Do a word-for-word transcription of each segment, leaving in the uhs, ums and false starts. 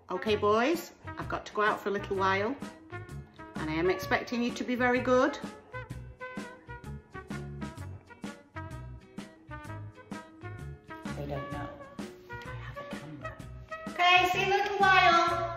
Okay boys, I've got to go out for a little while and I am expecting you to be very good. They don't know I have a camera. Okay, see you in a little while.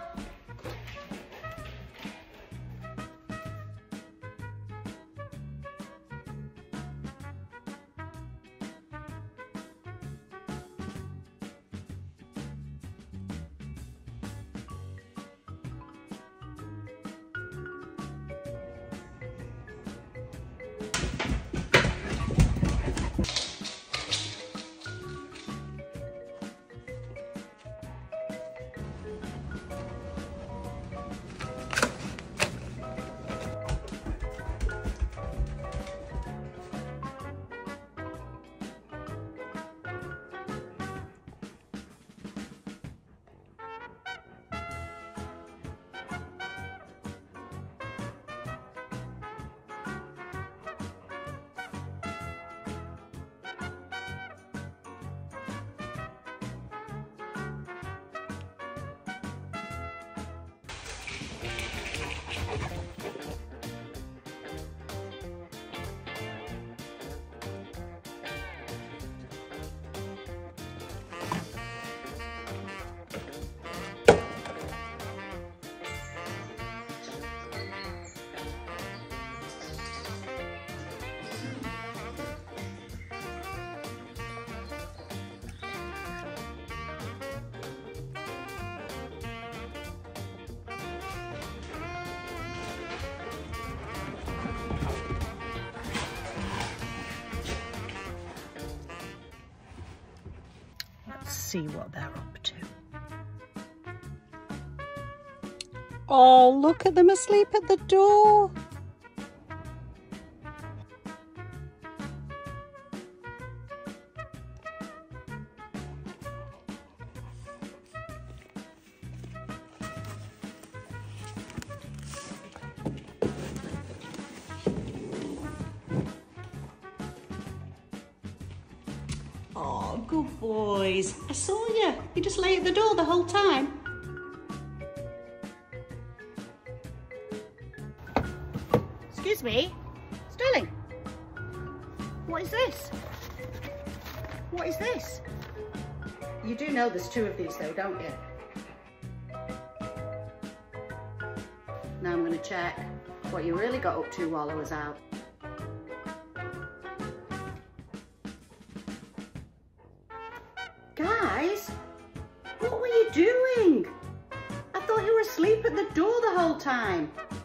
See what they're up to. Oh, look at them asleep at the door. Oh, good boys. I saw you. You just lay at the door the whole time. Excuse me. Sterling. What is this? What is this? You do know there's two of these though, don't you? Now I'm going to check what you really got up to while I was out. Guys, what were you doing? I thought you were asleep at the door the whole time.